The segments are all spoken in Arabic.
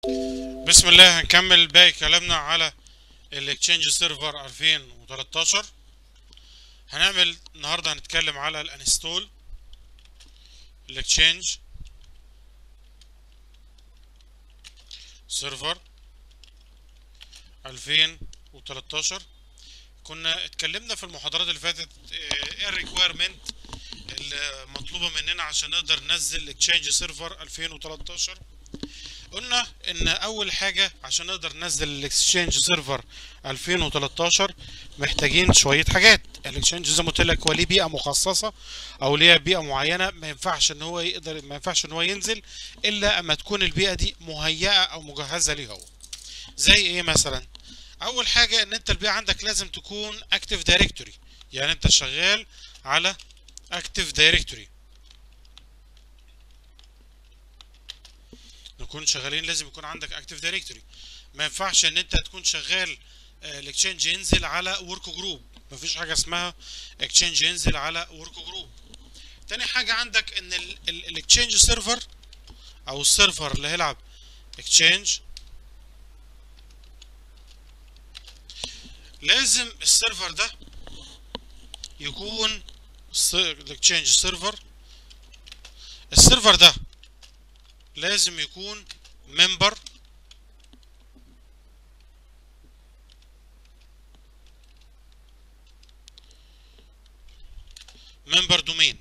بسم الله. هنكمل باقي كلامنا على الاكتشينج سيرفر 2013. هنعمل النهارده هنتكلم على الانستول الاكتشينج سيرفر 2013. كنا اتكلمنا في المحاضرات اللي فاتت ايه الريكويرمنت المطلوبه مننا عشان نقدر ننزل الاكتشينج سيرفر 2013. قلنا ان اول حاجه عشان نقدر ننزل الاكسشينج سيرفر 2013 محتاجين شويه حاجات. الاكسشينج زي ما قلت لك هو ليه بيئه مخصصه او ليه بيئه معينه، ما ينفعش ان هو ينزل الا اما تكون البيئه دي مهيئه او مجهزه ليه هو. زي ايه مثلا؟ اول حاجه ان انت البيئه عندك لازم تكون اكتيف دايركتوري، يعني انت شغال على اكتيف دايركتوري. نكون شغالين لازم يكون عندك اكتيف دايركتوري. ما ينفعش ان انت تكون شغال الاكتشينج ينزل على ورك جروب. مفيش حاجه اسمها اكتشينج ينزل على ورك جروب. تاني حاجه عندك ان الاكتشينج سيرفر او السيرفر اللي هيلعب اكتشينج لازم السيرفر ده يكون الاكتشينج سيرفر. السيرفر ده لازم يكون ممبر دومين،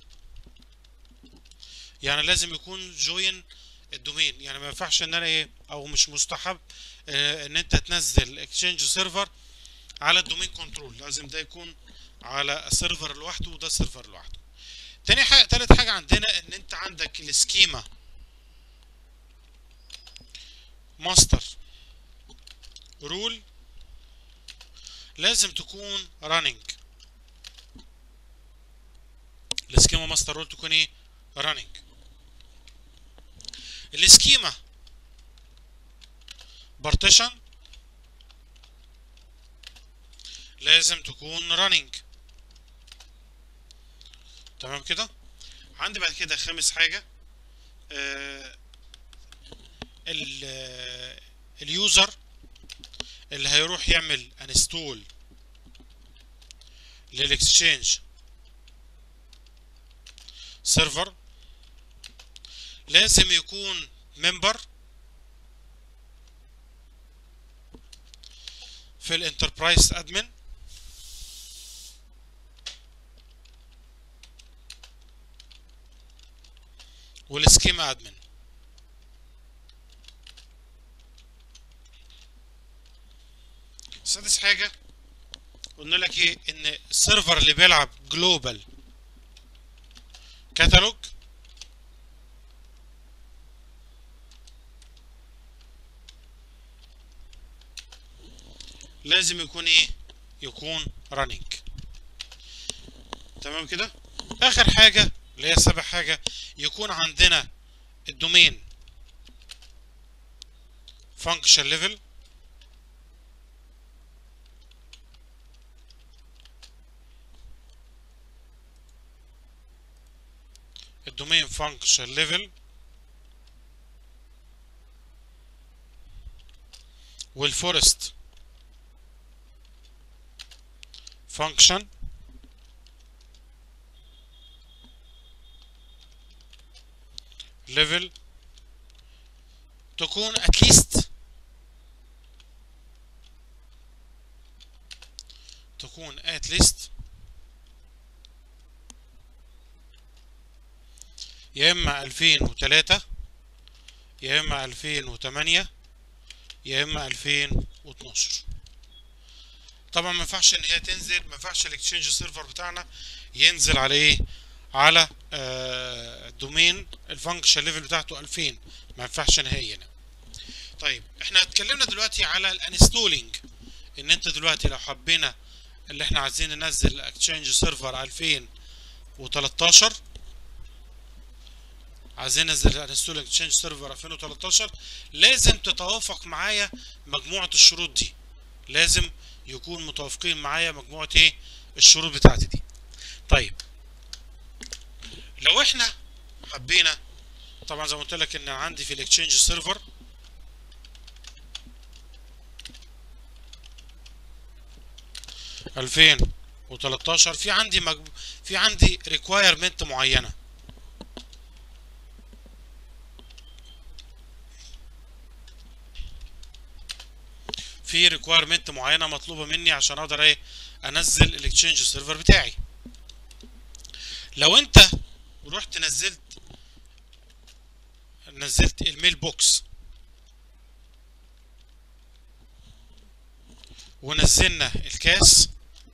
يعني لازم يكون جوين الدومين. يعني ما ينفعش ان انا ايه، او مش مستحب ان انت تنزل اكتشينج سيرفر على الدومين كنترول. لازم ده يكون على سيرفر لوحده وده سيرفر لوحده. تالت حاجة عندنا ان انت عندك السكيما ماستر رول لازم تكون راننج. السكيما ماستر رول تكون ايه؟ راننج. السكيما بارتيشن لازم تكون راننج. تمام كده. عندي بعد كده خامس حاجة اليوزر اللي هيروح يعمل انستول للاكسشينج سيرفر لازم يكون ممبر في الانتربرايز ادمن والسكيما ادمن. سادس حاجة قلنا لك ايه؟ ان السيرفر اللي بيلعب جلوبال كاتالوج لازم يكون ايه؟ يكون رانينج. تمام كده. اخر حاجة اللي هي سابع حاجة، يكون عندنا الدومين فانكشن ليفل. الدومين فانكشن ليفل والفورست فانكشن ليفل تكون اتليست يا اما 2003 يا اما 2008 يا اما 2012. طبعا ما ينفعش ان هي تنزل، ما ينفعش الاكتشينج سيرفر بتاعنا ينزل على ايه؟ على دومين الفانكشن ليفل بتاعته 2000. ما ينفعش نهائيا. طيب احنا اتكلمنا دلوقتي على الانستولينج، ان انت دلوقتي لو حبينا اللي احنا عايزين ننزل اكتشينج سيرفر 2013، عايزين ننزل انستول اكتشينج سيرفر 2013، لازم تتوافق معايا مجموعة الشروط دي. لازم يكون متوافقين معايا مجموعة ايه؟ الشروط بتاعتي دي. طيب لو احنا حبينا، طبعا زي ما قلت لك ان عندي في الاكتشينج سيرفر 2013 في عندي ريكوايرمنت معينة. في ريكوايرمنت معينة مطلوبة مني عشان اقدر ايه انزل الاكتشينج سيرفر بتاعي. لو انت رحت نزلت الميل بوكس ونزلنا الكاس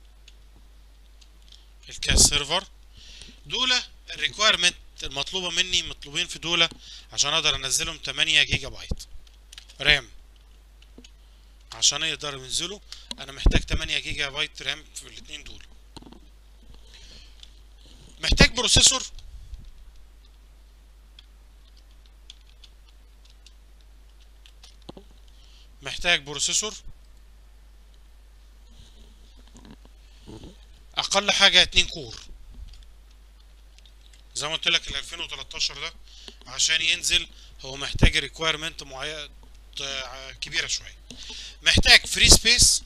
سيرفر، دول الريكويرمنت المطلوبه مني، مطلوبين في دول عشان اقدر انزلهم 8 جيجا بايت رام. عشان يقدر ينزلوا انا محتاج 8 جيجا بايت رام في الاتنين دول. محتاج بروسيسور، اقل حاجه 2 كور. زي ما قلت لك ال 2013 ده عشان ينزل هو محتاج ريكويرمنت معينه كبيره شويه. محتاج فري سبيس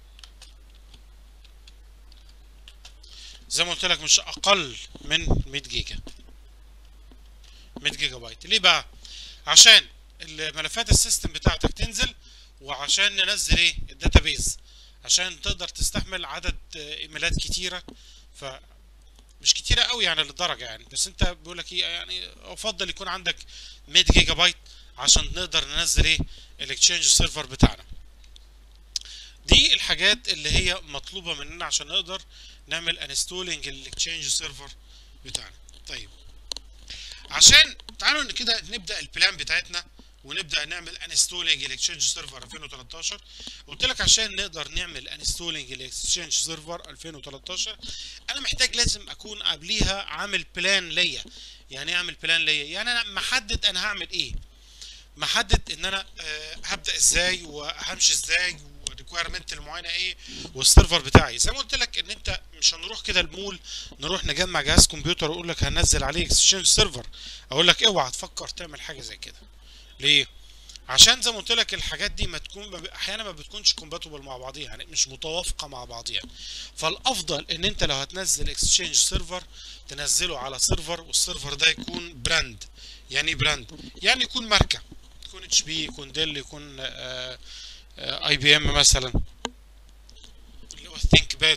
زي ما قلت لك مش اقل من 100 جيجا، 100 جيجا بايت. ليه بقى؟ عشان الملفات السيستم بتاعتك تنزل، وعشان ننزل ايه الداتابيز، عشان تقدر تستحمل عدد ايميلات كتيره. ف مش كتيره قوي يعني للدرجه يعني، بس انت بيقول لك ايه يعني افضل يكون عندك 100 جيجا بايت عشان نقدر ننزل ايه الاكتشينج سيرفر بتاعنا. دي الحاجات اللي هي مطلوبه مننا عشان نقدر نعمل انستولينج الاكتشينج سيرفر بتاعنا. طيب عشان تعالوا كده نبدا البلان بتاعتنا ونبدا نعمل انستولينج الاكسشينج سيرفر 2013. قلت لك عشان نقدر نعمل انستولينج الاكسشينج سيرفر 2013 انا محتاج لازم اكون قبليها عامل بلان ليا. يعني ايه اعمل بلان ليا؟ يعني انا محدد انا هعمل ايه، محدد ان انا هبدا ازاي وهمشي ازاي والريكويرمنت المعينه ايه والسيرفر بتاعي. زي ما قلت لك ان انت مش هنروح كده المول نروح نجمع جهاز كمبيوتر واقول لك هنزل عليه اكسشينج سيرفر، اقول لك اوعى تفكر تعمل حاجه زي كده. ليه؟ عشان زي ما قلت لك الحاجات دي احيانا ما بتكونش كومباتبل مع بعضيها، يعني مش متوافقه مع بعضيها. فالافضل ان انت لو هتنزل اكسشينج سيرفر تنزله على سيرفر، والسيرفر ده يكون براند. يعني ايه براند؟ يعني يكون ماركه، يكون اتش بي، يكون ديل، يكون اي بي ام مثلا، اللي هو ثينك باد.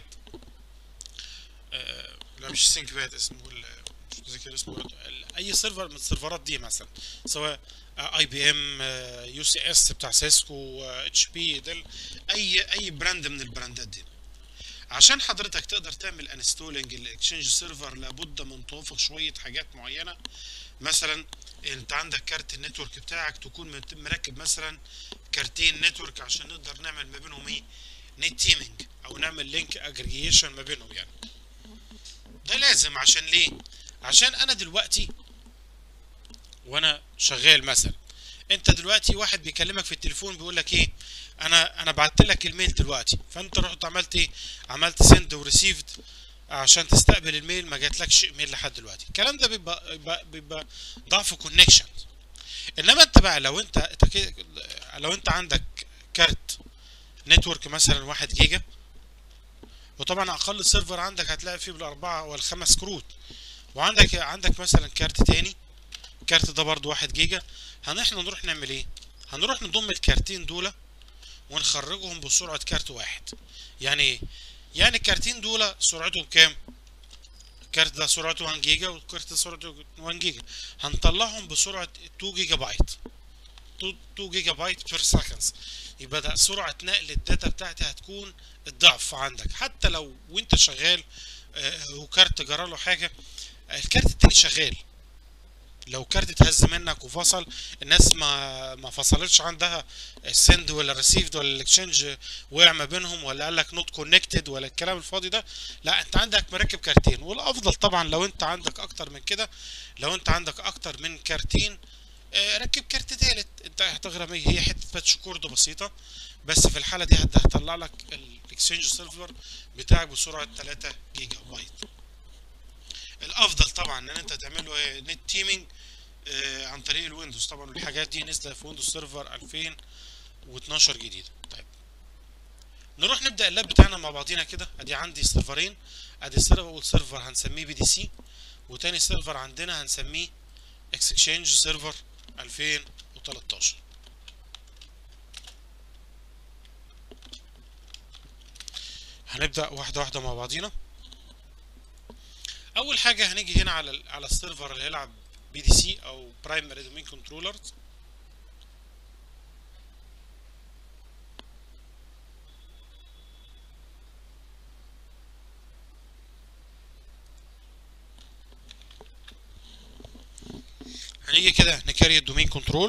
لا مش ثينك باد، اسمه مش متذكر اسمه. اي سيرفر من السيرفرات دي مثلا، سواء اي بي ام، يو سي اس بتاع سيسكو، اتش بي، ديل، اي براند من البراندات دي. عشان حضرتك تقدر تعمل انستولينج الاكسشينج سيرفر لابد من توافق شويه حاجات معينه. مثلا انت عندك كارت النتورك بتاعك تكون مركب مثلا كارتين نتورك عشان نقدر نعمل ما بينهم ايه نت تيمينج، او نعمل لينك اجريجيشن ما بينهم يعني. ده لازم. عشان ليه؟ عشان انا دلوقتي وانا شغال مثلا، انت دلوقتي واحد بيكلمك في التليفون بيقول لك ايه، انا بعت لك الميل دلوقتي، فانت رحت عملت ايه، عملت سند وريسيفد عشان تستقبل الميل، ما جاتلكش ايميل لحد دلوقتي. الكلام ده بيبقى ضعف كونكشن. انما انت بقى لو انت عندك كارت نتورك مثلا 1 جيجا، وطبعا اقل سيرفر عندك هتلاقي فيه بالاربعه والخمس كروت، وعندك مثلا كارت تاني، الكارت ده برضو 1 جيجا، احنا نروح نعمل ايه؟ هنروح نضم الكارتين دول ونخرجهم بسرعة كارت واحد. يعني ايه؟ يعني الكارتين دول سرعتهم كام؟ الكارت ده سرعته 1 جيجا والكارت ده سرعته 1 جيجا، هنطلعهم بسرعة 2 جيجا بايت، 2 جيجا بايت بير سكندز. يبقى ده سرعة نقل الداتا بتاعتي هتكون الضعف عندك. حتى لو وانت شغال وكارت جراله حاجة، الكارت التاني شغال. لو كارت اتهز منك وفصل، الناس ما فصلتش عندها السند ولا الريسيفد ولا الاكشنج وقع ما بينهم، ولا قال لك نوت كونكتد ولا الكلام الفاضي ده. لا، انت عندك مركب كارتين. والافضل طبعا لو انت عندك اكتر من كده، لو انت عندك اكتر من كارتين ركب كارت تالت. انت هتغرم ايه؟ هي حته باتش كورد بسيطه، بس في الحاله دي هتطلع لك الاكسشينج سيرفر بتاعك بسرعه 3 جيجا بايت. الافضل طبعا ان انت تعمله نت تيمينج عن طريق الويندوز. طبعا الحاجات دي نزلت في ويندوز سيرفر 2012 جديد. طيب نروح نبدا اللاب بتاعنا مع بعضينا كده. ادي عندي سيرفرين. ادي اول سيرفر هنسميه بي دي سي، وتاني سيرفر عندنا هنسميه اكسشينج سيرفر 2013. هنبدا واحده واحده مع بعضينا. اول حاجه هنيجي هنا على السيرفر اللي هيلعب بي دي سي او برايمري دومين كنترولرز. هنيجي كده نكري الدومين كنترول.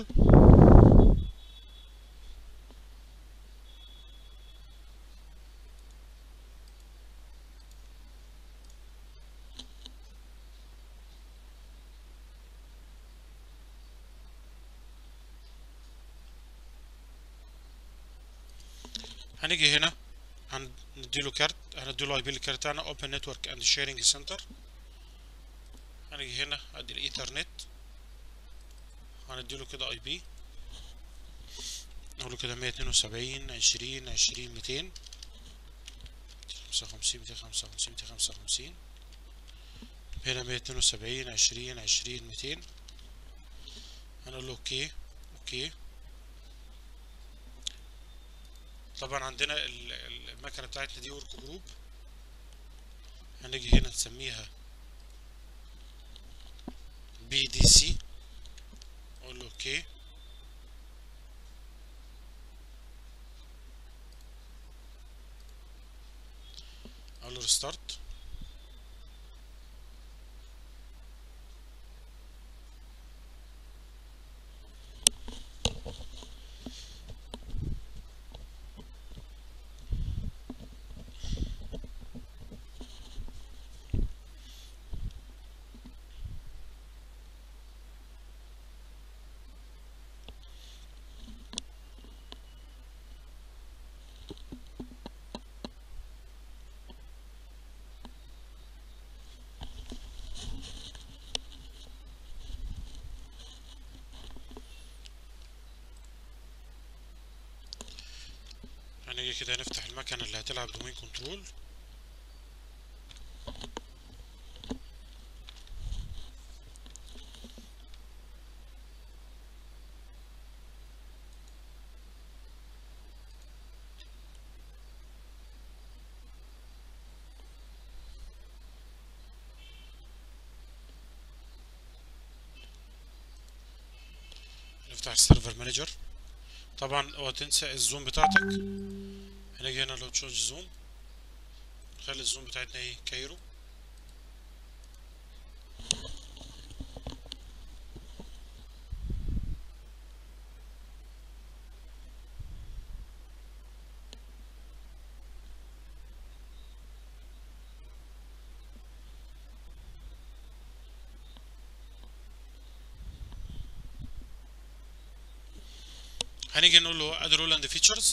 هنيجي هنا هنديله كارت، هنديله اي بي الكارت بتاعنا اوبن نتورك اند شيرنج سنتر. هنيجي هنا ادي الايثرنت، هنديله كده اي بي، نقول له كده 172 20 20 200 255 255 255. هنا 172 20 20 200. هنقول له اوكي اوكي. طبعا عندنا المكنه بتاعتنا دي ورك جروب، هنيجي هنا نسميها بي دي سي. اقول له اوكي. اقول له ريستارت. هنيجي كده نفتح المكنه اللي هتلعب دومين كنترول. نفتح السيرفر مانجر. طبعا اوعى تنسى الزوم بتاعتك. هنيجي هنا لو تشوز زوم، خلي الزوم بتاعتنا ايه كايرو. هنيجي نقول له اد رول اند فيتشرز.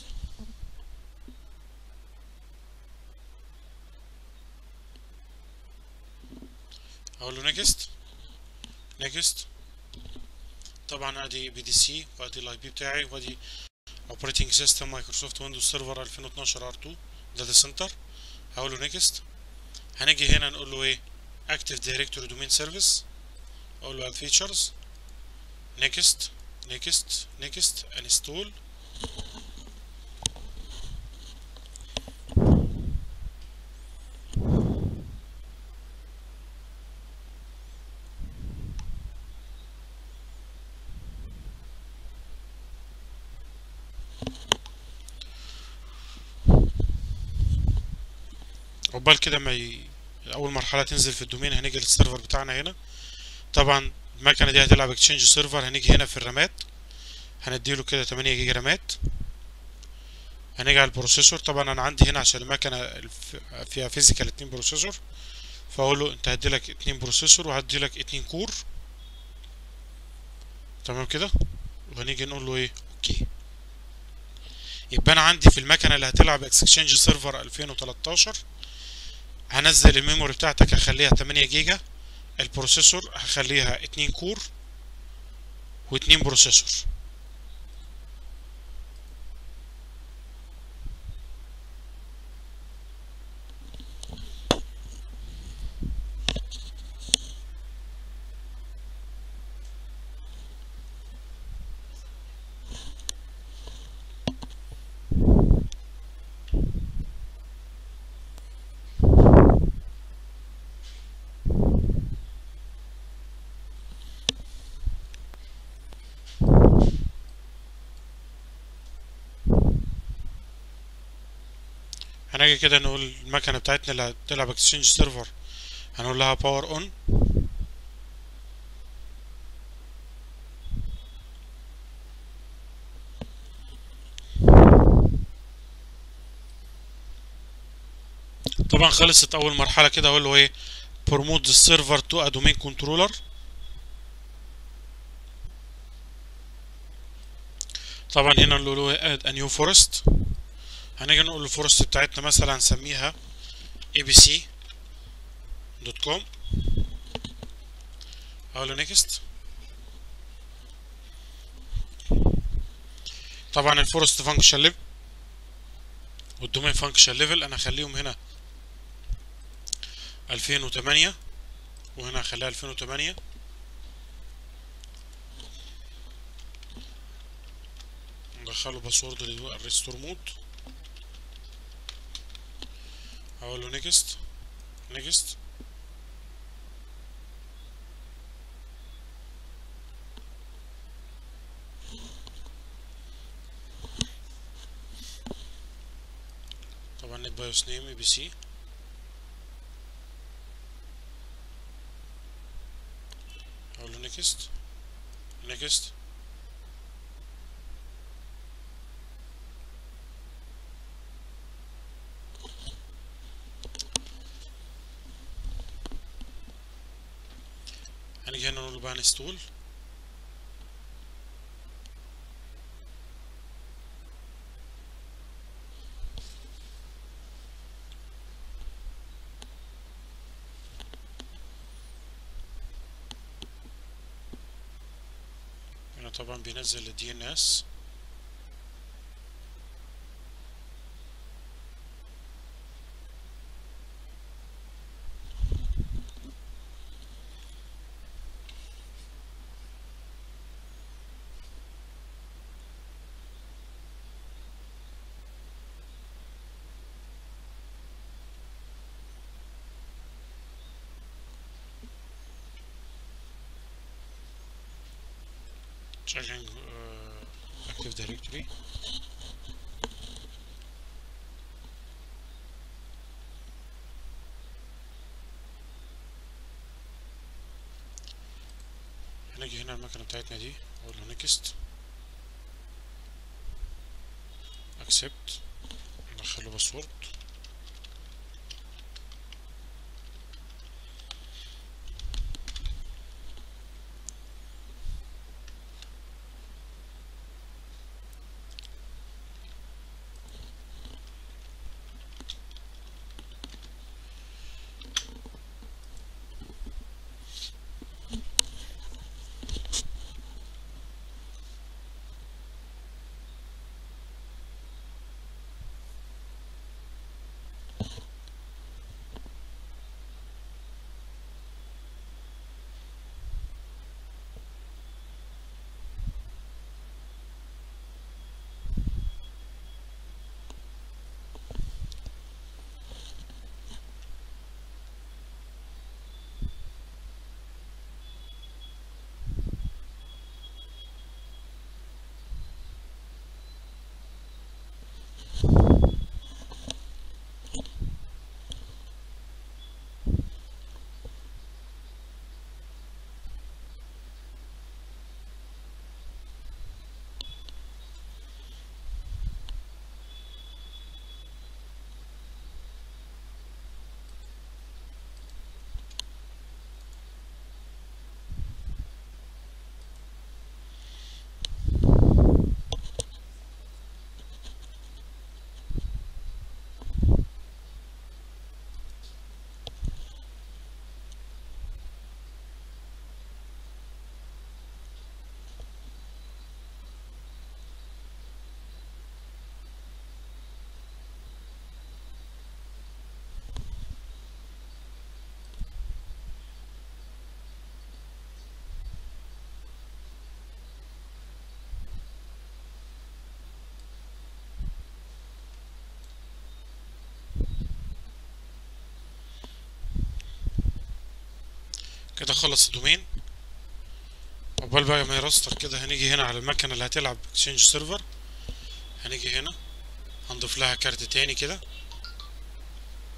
اقول له نيكست نيكست. طبعا ادي بي دي سي، وادي الاي بي بتاعي، وادي اوبريتنج سيستم مايكروسوفت ويندوز سيرفر 2012 ار 2 داتا سنتر. هقول له نيكست. هنيجي هنا نقول له ايه اكتف دايركتوري دومين سيرفيس. اقول له اد فيتشرز. نيكست نيكست نيكست انستول. عقبال كده اول مرحله تنزل في الدومين، هنيجي للسيرفر بتاعنا هنا. طبعا المكنه دي هتلعب اكسشينج سيرفر. هنيجي هنا في الرامات، هنديله كده 8 جيجا رامات. هنيجي على البروسيسور. طبعا انا عندي هنا عشان المكنه فيها فيزيكال 2 بروسيسور، فاقول له انت هديلك 2 بروسيسور وهديلك 2 كور. تمام كده. وهنيجي نقول له ايه اوكي. يبقى انا عندي في المكنه اللي هتلعب اكسشينج سيرفر 2013 هنزل الميموري بتاعتك، هخليها 8 جيجا. البروسيسور هخليها 2 كور و2 بروسيسور. هنيجي كده نقول المكنة بتاعتنا اللي هتلعب اكسشينج سيرفر، هنقول لها باور اون. طبعا خلصت اول مرحلة كده، اقول له ايه promote the server to a domain controller. طبعا هنا نقول له add a new forest. هنيجي نقول له الفورست بتاعتنا مثلا هنسميها abc.com، اقول له next. طبعا الفورست فانكشن ليفل والدومين فانكشن ليفل انا اخليهم هنا 2008 وهنا اخليها 2008. ندخله باسورد للريستور مود، اقول له نيكست نيكست. طبعا نت بايوس نيم اي بي سي، اقول له نيكست نيكست. هنيجي هنا نقول له بقى انستول. هنا طبعا بينزل الدي ان اس. checking active directory. هنيجي هنا المكنة بتاعتنا دي اقول له نيكست اكسبت، ندخله باسورد. كده خلص الدومين. عقبال بقى ما يرستر كده هنيجي هنا على المكنة اللي هتلعب اكسشينج سيرفر، هنيجي هنا هنضيف لها كارت تاني كده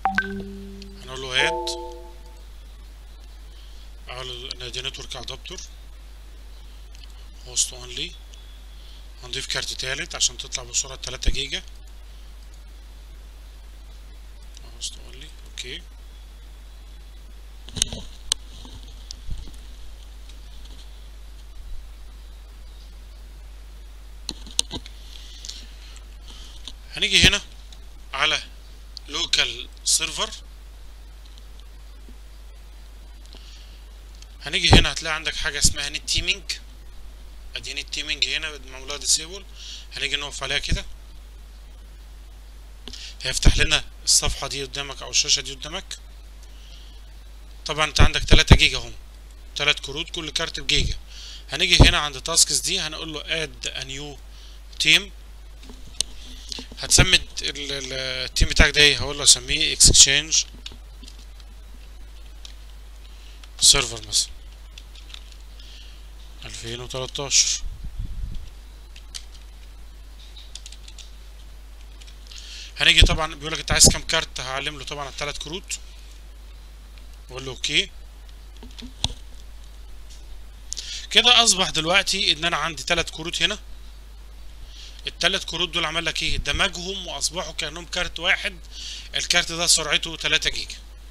هنقول له اد، اقول له دي نتورك ادابتور هوست اونلي. هنضيف كارت تالت عشان تطلع بسرعة 3 جيجا. هوست اونلي اوكي. هنيجي هنا على لوكال سيرفر. هنيجي هنا هتلاقي عندك حاجة اسمها نت تيمينج. ادي نت تيمينج هنا معمولها ديسيبل. هنيجي نقف عليها كده، هيفتح لنا الصفحة دي قدامك او الشاشة دي قدامك. طبعا انت عندك 3 جيجا هم، 3 كروت كل كارت بجيجا. هنيجي هنا عند تاسكس دي هنقول له اد ا نيو تيم. هتسمي التيم بتاعك ده ايه؟ هقول له اسميه اكسشينج سيرفر مثلا 2013. هنيجي طبعا بيقول لك انت عايز كام كارت، هعلم له طبعا ال3 كروت واقول له اوكي. كده اصبح دلوقتي ان انا عندي 3 كروت هنا. ال3 كروت دول عمل لك ايه؟ دمجهم واصبحوا كانهم كارت واحد. الكارت ده سرعته 3 جيجا.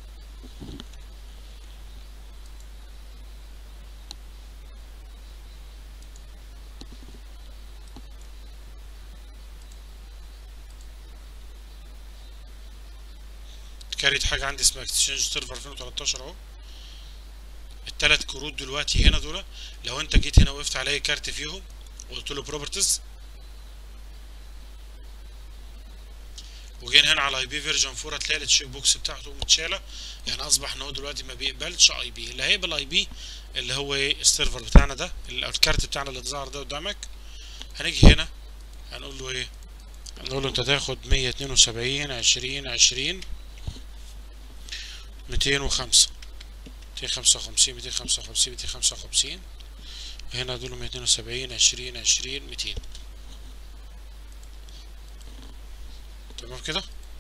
كارت حاجه عندي اسمها اكسشينج سيرفر 2013 اهو. ال3 كروت دلوقتي هنا دول، لو انت جيت هنا وقفت على اي كارت فيهم وقلت له بروبرتيز، وجينا هنا على اي بي فيرجن 4 هتلاقي التشيك بوكس بتاعته متشاله. يعني اصبح ان هو دلوقتي ما بيقبلش اي بي. اللي هيقبل اي بي اللي هو ايه؟ السيرفر بتاعنا ده، الكارت بتاعنا اللي ظهر ده قدامك. هنيجي هنا هنقول له ايه؟ هنقول له انت تاخد 172 20 20 205 255 255 255. هنا دول 270 20 20 200. تمام كده.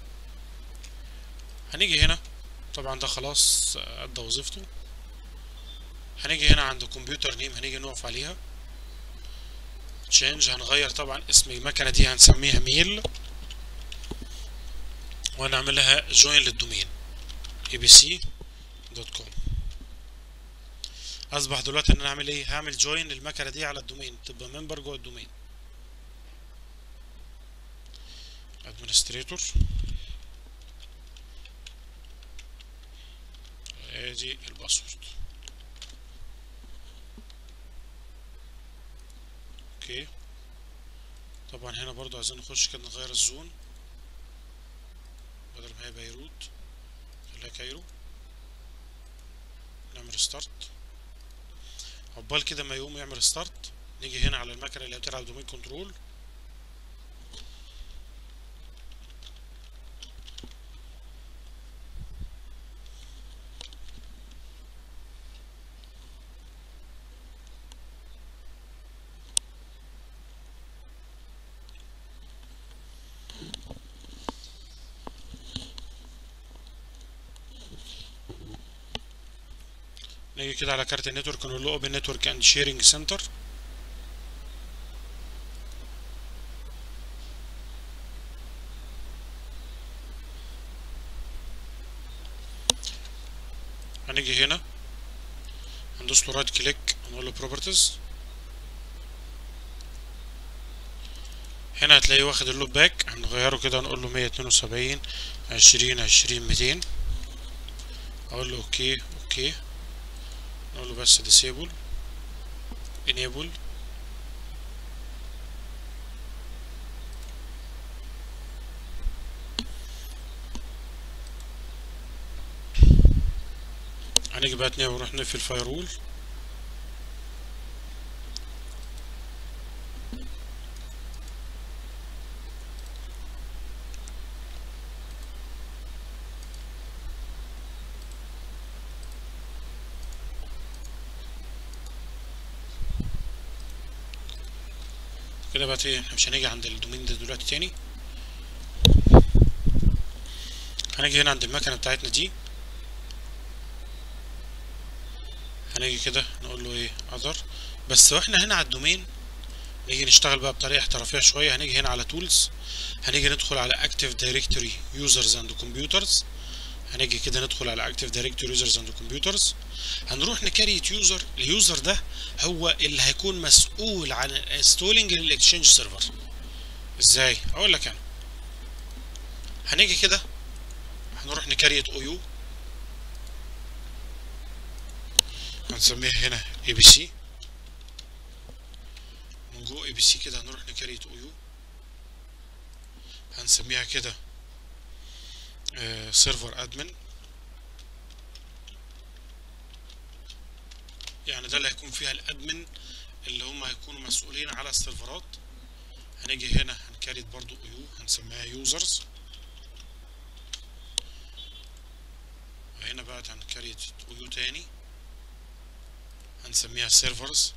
هنيجي هنا طبعا ده خلاص ادى وظيفته. هنيجي هنا عند كمبيوتر نيم، هنيجي نقف عليها تشينج. هنغير طبعا اسم المكنه دي، هنسميها ميل وهنعملها جوين للدومين abc.com. اصبح دلوقتي ان انا هعمل ايه؟ هعمل جوين للمكنه دي على الدومين، تبقى ممبر جوه الدومين. ادمنستريتور، ادي الباسورد اوكي. طبعا هنا برضو عايزين نخش كده نغير الزون، بدل ما هي بيروت خليها كايرو. نعمل ستارت. عقبال كده ما يقوم يعمل ستارت نيجي هنا على المكنه اللي بتلعب دومين كنترول. نيجي كده على كارت النتورك نقول له اوبن نتورك اند شيرنج سنتر. هنيجي هنا هندوس له رايت كليك ونقول له بروبرتيز. هنا هتلاقيه واخد اللوب باك، هنغيره كده نقول له 172 20 20 200. اقول له اوكي اوكي. نقول له بس disable enable. هنيجي بقى تاني ونروح نقفل الفايرول. كده بقى ايه؟ احنا مش هنيجي عند الدومين ده دلوقتي تاني. هنيجي هنا عند المكنه بتاعتنا دي، هنيجي كده نقول له ايه اذر. بس واحنا هنا على الدومين نيجي نشتغل بقى بطريقه احترافيه شويه. هنيجي هنا على تولز، هنيجي ندخل على اكتيف دايركتوري يوزرز اند كمبيوترز. هنيجي كده ندخل على اكتيف دايركتوري يوزرز اند كمبيوترز، هنروح نكريت يوزر. اليوزر ده هو اللي هيكون مسؤول عن انستولينج للاكسشينج سيرفر. ازاي؟ اقول لك انا. هنيجي كده هنروح نكريت او يو، هنسميها هنا اي بي سي. من جوه اي بي سي كده هنروح نكريت او يو، هنسميها كده سيرفر ادمن. يعني ده اللي هيكون فيها الادمن اللي هم هيكونوا مسؤولين على السيرفرات. هنيجي هنا هنكريت برضو او يو، هنسميها يوزرز. وهنا بقى هنكريت او يو تاني، هنسميها سيرفرز،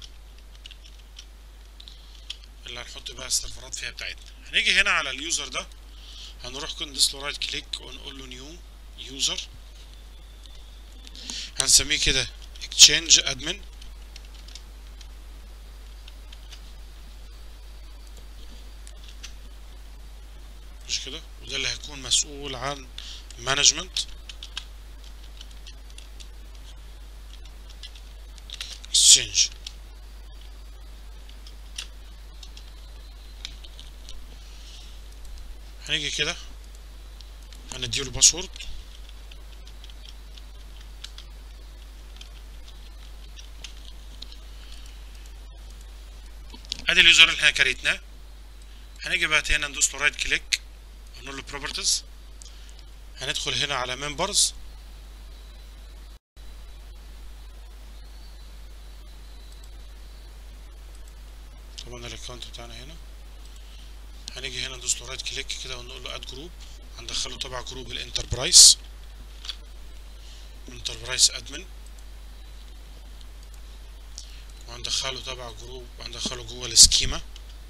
اللي هنحط بقى السيرفرات فيها بتاعتنا. هنيجي هنا على اليوزر ده، هنروح ندوس له رايت كليك ونقول له نيو يوزر، هنسميه كده اكتشينج ادمن. مش كده؟ وده اللي هيكون مسؤول عن مانجمنت اكسشينج. هنيجي كده هنديله باسورد، ادي اليوزر اللي احنا كريتناه. هنيجي بقى هنا ندوس له رايت كليك ونقول له بروبرتيز، هندخل هنا على ممبرز، طبعا الاكونت بتاعنا هنا. هنيجي هنا ندوس له رايت كليك كده ونقول له اد جروب، هندخله تبع جروب الانتربرايز، انتربرايز ادمن، وهندخله تبع جروب، وهندخله جوه السكيما.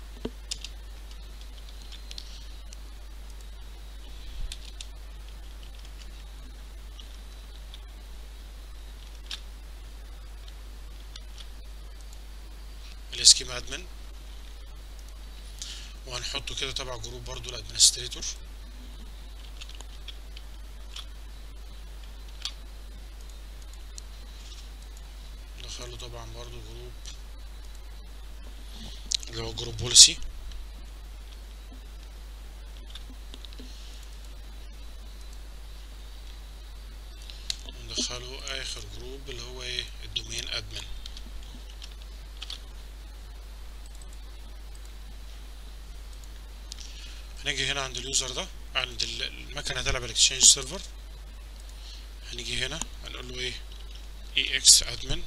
السكيما ادمن، وهنحطه كده تبع جروب برضو الادمنستريتور. ندخله طبعا برضو جروب اللي هو جروب بوليسي، وندخله اخر جروب اللي هو ايه الدومين ادمن. هنيجي هنا عند اليوزر ده، عند المكنه تلعب الاكسشينج سيرفر، هنيجي هنا هنقول له ايه اي اكس ادمن،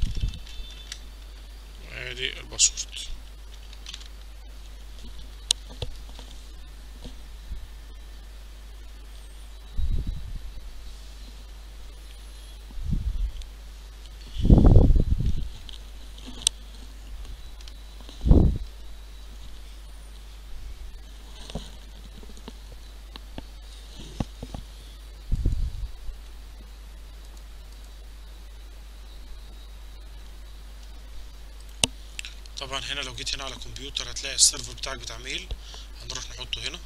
وادي الباسورد. طبعا هنا لو جيت هنا على كمبيوتر هتلاقي السيرفر بتاعك بتاع ميل، هنروح نحطه هنا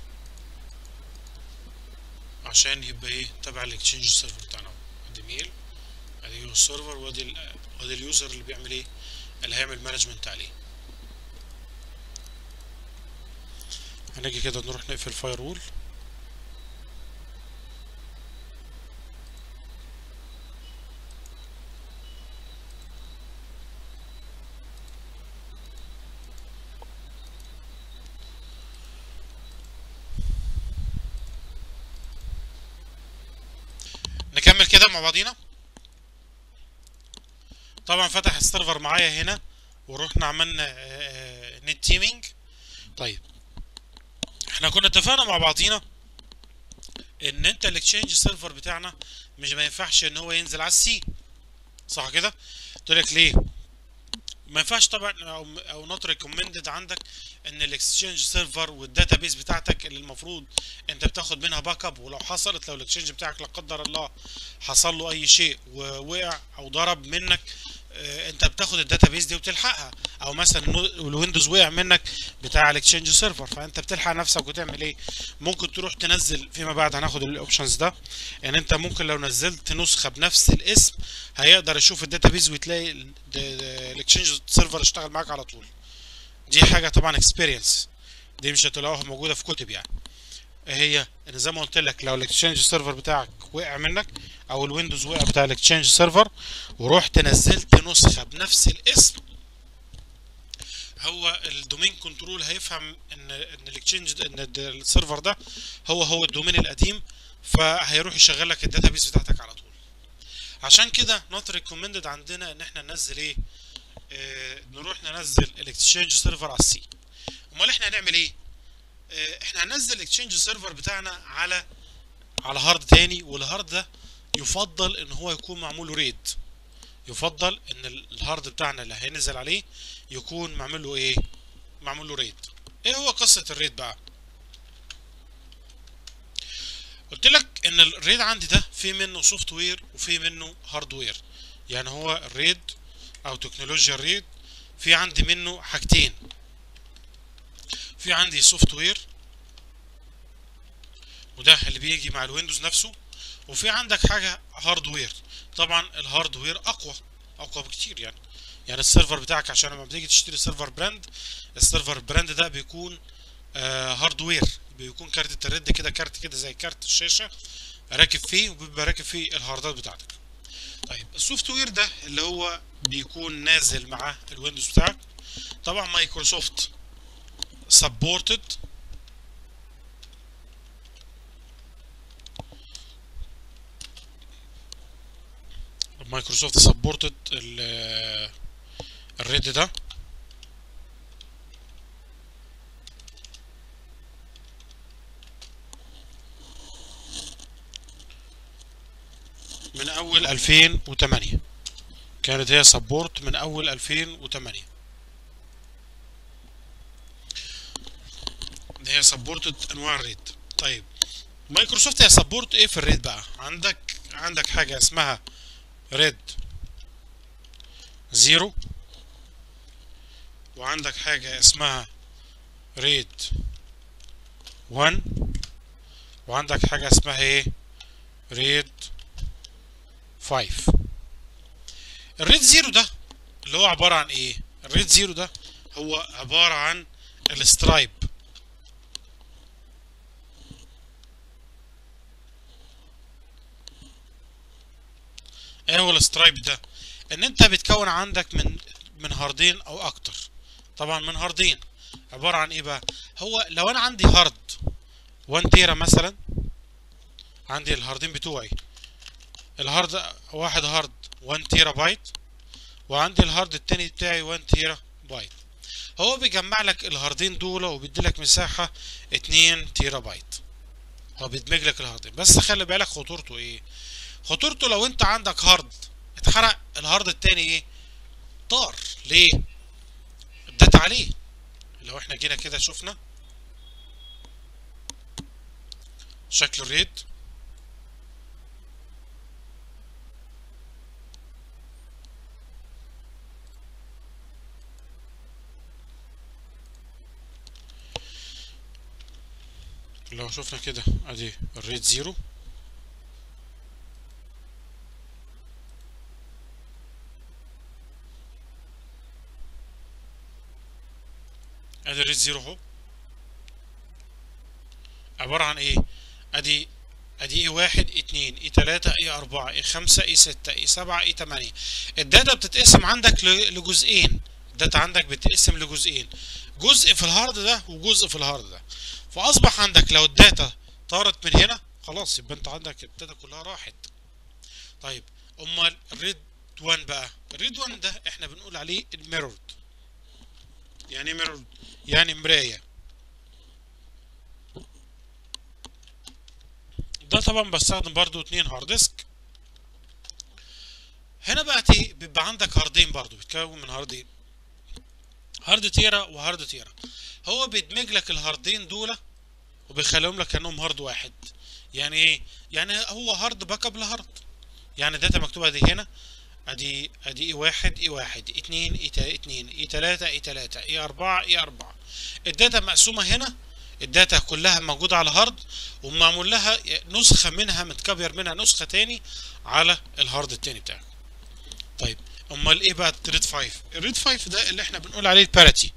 عشان يبقى ايه تبع الاكسشينج سيرفر بتاعنا. ادي ميل، ادي السيرفر، وادي اليوزر اللي بيعمل ايه اللي هيعمل مانجمنت عليه. هنيجي كده نروح نقفل فاير وول، نكمل كده مع بعضينا. طبعا فتح السيرفر معايا هنا ورحنا عملنا نت تيمينج. طيب احنا كنا اتفقنا مع بعضينا ان انت الاكسشينج سيرفر بتاعنا مش ما ينفعش ان هو ينزل على السي، صح كده؟ قلت لك ليه؟ ما ينفعش طبعا او نوت ريكومندد عندك ان الاكسشينج سيرفر والداتابيس بتاعتك اللي المفروض انت بتاخد منها باك اب، ولو حصلت، لو الاكسشينج بتاعك لا قدر الله حصل له اي شيء ووقع او ضرب منك، انت بتاخد الداتابيس دي وتلحقها. او مثلا الويندوز وقع منك بتاع الاكسشينج سيرفر، فانت بتلحق نفسك وتعمل ايه؟ ممكن تروح تنزل فيما بعد، هناخد الاوبشنز ده، يعني انت ممكن لو نزلت نسخه بنفس الاسم هيقدر يشوف الداتابيس وتلاقي الاكسشينج سيرفر اشتغل معاك على طول. دي حاجه طبعا اكسبيرينس، دي مش هتلاقوها موجوده في كتب يعني. ايه هي؟ ان زي ما قلت لك، لو الاكسشينج سيرفر بتاعك وقع منك او الويندوز وقع بتاع الاكسشينج سيرفر، ورحت نزلت نسخه بنفس الاسم، هو الدومين كنترول هيفهم ان الاكسشينج، ان السيرفر ده هو الدومين القديم، فهيروح يشغل لك الداتابيس بتاعتك على طول. عشان كده نوت ريكومندد عندنا ان احنا ننزل ايه؟ نروح ننزل الاكسشينج سيرفر على السي. امال احنا هنعمل ايه؟ احنا هننزل الاكسشينج سيرفر بتاعنا على هارد تاني، والهارد ده يفضل ان هو يكون معمول له ريد. يفضل ان الهارد بتاعنا اللي هينزل عليه يكون معمول له ايه؟ معمول له ريد. ايه هو قصة الريد بقى؟ قلت لك ان الريد عندي ده في منه سوفت وير وفي منه هاردوير. يعني هو الريد او تكنولوجيا الريد في عندي منه حاجتين، في عندي سوفت وير وده اللي بيجي مع الويندوز نفسه، وفي عندك حاجه هاردوير. طبعا الهاردوير اقوى بكتير يعني. يعني السيرفر بتاعك عشان لما بتيجي تشتري سيرفر براند، السيرفر براند ده بيكون هاردوير، بيكون كارت الريد كده، كارت كده زي كارت الشاشه راكب فيه، وبيبقى راكب فيه الهاردات بتاعتك. طيب السوفت وير ده اللي هو بيكون نازل مع الويندوز بتاعك، طبعا مايكروسوفت سبورتد، مايكروسوفت سبورتد الريد ده من اول 2008، كانت هي سبورت من اول 2008، هي سبورتد انواع الريد. طيب مايكروسوفت هي سبورت ايه في الريد بقى؟ عندك حاجه اسمها ريد زيرو، وعندك حاجه اسمها ريد 1، وعندك حاجه اسمها ايه؟ ريد 5. الريد زيرو ده اللي هو عباره عن ايه؟ الريد زيرو ده هو عباره عن السترايب. ايه هو السترايب ده؟ ان انت بتكون عندك من هاردين او اكتر. طبعا من هاردين عباره عن ايه بقى؟ هو لو انا عندي هارد 1 تيرا مثلا، عندي الهاردين بتوعي، الهارد واحد هارد 1 تيرا بايت، وعندي الهارد التاني بتاعي 1 تيرا بايت. هو بيجمع لك الهاردين دول وبيدي لك مساحه 2 تيرا بايت. هو بيدمج لك الهاردين، بس خلي بالك خطورته ايه؟ خطورته لو انت عندك هارد اتحرق، الهارد التاني ايه؟ طار. ليه؟ الداتا عليه. لو احنا جينا كده شفنا شكل الريد، لو شفنا كده ادي الريد زيرو، ادي الريد زيرو اهو، عبارة عن ايه؟ ادي اي واحد، اي اتنين، اي تلاتة، اي اربعة، اي خمسة، اي ستة، اي سبعة، اي تمانية. الداتا بتتقسم عندك لجزئين. الداتا عندك بتتقسم لجزئين، جزء في الهارد ده وجزء في الهارد ده. فاصبح عندك لو الداتا طارت من هنا خلاص، يبقى انت عندك الداتا كلها راحت. طيب امال الريد 1 بقى؟ الريد 1 ده احنا بنقول عليه الميرورد. يعني ايه ميرورد؟ يعني مراية. ده طبعا بستخدم برضو 2 هارد ديسك. هنا بقى بيبقى عندك هاردين برضو، بيتكون من هاردين. هارد تيرا وهارد تيرا. هو بيدمج لك الهاردين دول وبيخليهم لك كانهم هارد واحد. يعني ايه؟ يعني هو هارد باك اب لهارد. يعني الداتا مكتوبه دي هنا، ادي اي واحد اي واحد، اتنين اي اتنين، اي تلاتة اي تلاتة، اي اربعة اي اربعة. الداتا مقسومة هنا، الداتا كلها موجودة على هارد، ومعمول لها نسخة منها متكبر منها نسخة تاني على الهارد التاني بتاعك. طيب امال ايه بقى الريد 5؟ الريد 5 ده اللي احنا بنقول عليه الباريتي.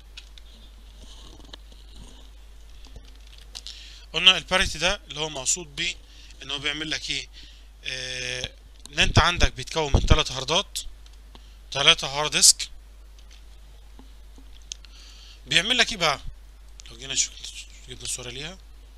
قلنا الباريتي ده اللي هو مقصود بيه ان هو بيعمل لك ايه؟ ان انت عندك بيتكون من 3 هاردات، 3 هارد ديسك. بيعمل لك ايه بقى؟ لو جينا جبنا صورة ليها،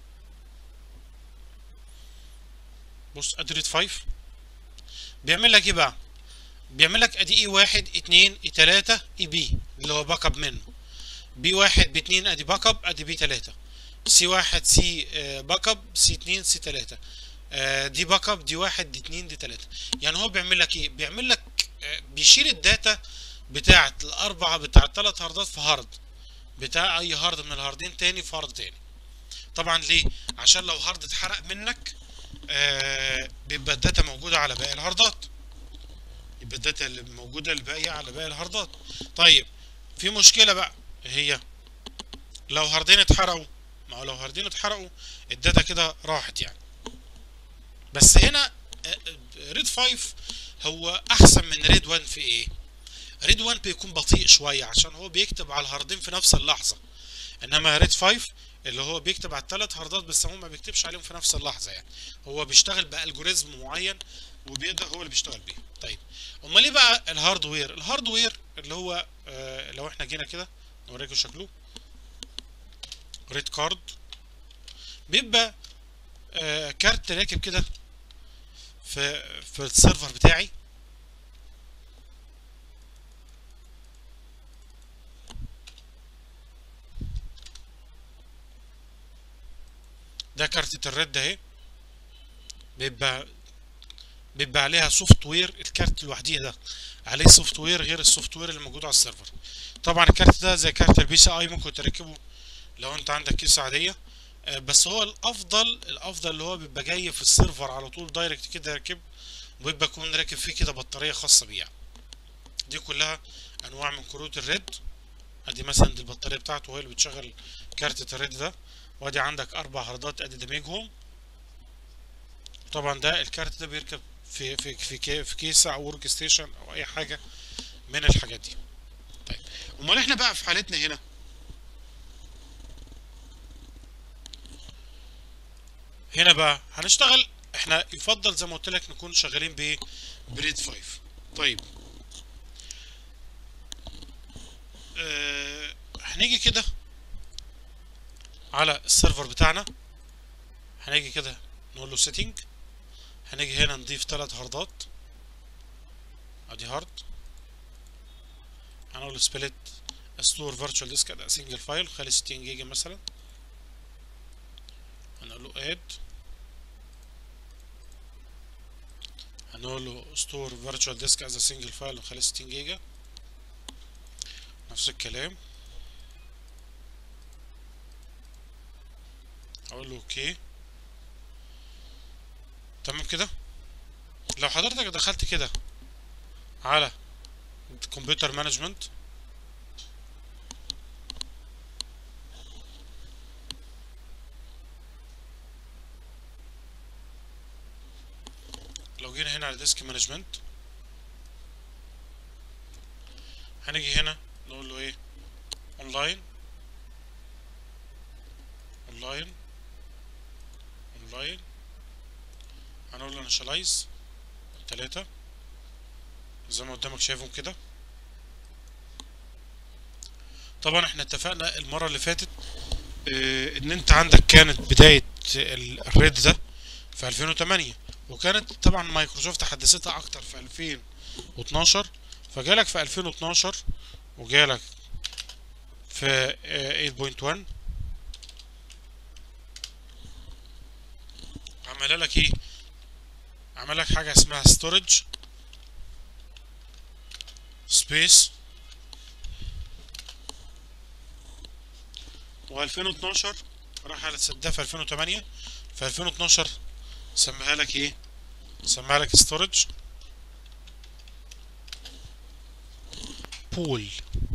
بص ادي ريد 5 بيعمل لك ايه بقى؟ بيعمل لك ادي اي واحد اتنين اي تلاتة اي بي اللي هو باك اب منه، بي واحد باتنين ادي باك اب ادي بي تلاتة، سي واحد سي باك اب، سي اتنين سي تلاتة، دي باك اب، دي واحد دي اتنين دي تلاتة. يعني هو بيعمل لك ايه؟ بيعمل لك بيشيل الداتا بتاعة الاربعة بتاعة الثلاث هاردات في هارد، بتاع اي هارد من الهاردين تاني في هارد تاني. طبعا ليه؟ عشان لو هارد اتحرق منك بيبقى الداتا موجودة على باقي الهاردات، يبقى الداتا اللي موجودة الباقية على باقي الهاردات. طيب في مشكلة بقى، هي لو هاردين اتحرقوا، ما هو لو هاردين اتحرقوا الداتا كده راحت يعني. بس هنا ريد 5 هو احسن من ريد 1 في ايه؟ ريد 1 بيكون بطيء شوية عشان هو بيكتب على الهاردين في نفس اللحظة، انما ريد 5 اللي هو بيكتب على الثلاث هاردات بس هو ما بيكتبش عليهم في نفس اللحظة يعني، هو بيشتغل بألجوريزم معين وبيقدر هو اللي بيشتغل بيه. طيب امال ايه بقى الهاردوير؟ الهاردوير اللي هو لو احنا جينا كده نوريكم شكله، ريد كارد بيبقى كارت راكب كده في السيرفر بتاعي. ده كارتة الريد اهي، بيبقى عليها سوفت وير، الكارت لوحديه ده عليه سوفت وير غير السوفت وير اللي موجود على السيرفر. طبعا الكارت ده زي كارت البي سي اي ممكن تركبه لو انت عندك كيسة عادية، بس هو الافضل اللي هو بيبقى جاي في السيرفر على طول دايركت كده راكب، وبيبقى يكون راكب فيه كده بطارية خاصة بيه. دي كلها انواع من كروت الريد. ادي مثلا دي البطارية بتاعته هي اللي بتشغل كارت الريد ده، وادي عندك 4 هاردات ادي دمجهم. طبعا ده الكارت ده بيركب في كيسة او ورك ستيشن او اي حاجة من الحاجات دي. طيب امال احنا بقى في حالتنا هنا بقى هنشتغل، احنا يفضل زي ما قلت لك نكون شغالين بريد 5. طيب هنيجي كده على السيرفر بتاعنا، هنيجي كده نقول له سيتنج، هنيجي هنا نضيف 3 هاردات، ادي هارد، هنقول له سبليت ستور فيرتشوال ديسك ده سنجل فايل خلي 60 جيجا مثلا، هنقول له اد، هنقول له ستور فيرتشوال ديسك از سنجل فايل وخلي 60 جيجا، نفس الكلام، اقول له اوكي. تمام كده. لو حضرتك دخلت كده على كمبيوتر مانجمنت، لو جينا هنا على ديسك مانجمنت هنيجي هنا نقول له ايه؟ اونلاين اونلاين اونلاين، هنقول له انشالايز 3 زي ما قدامك شايفهم كده. طبعا احنا اتفقنا المرة اللي فاتت ان انت عندك كانت بداية الريد ده في 2008، وكانت طبعا مايكروسوفت حدثتها اكتر في 2012، فجالك في 2012 وجالك في 8.1 عمل لك ايه؟ عمل لك حاجة اسمها ستورج سبيس و2012 راح على سدها في 2008. في 2012 سميها لك ايه؟ سميها لك ستورج بول،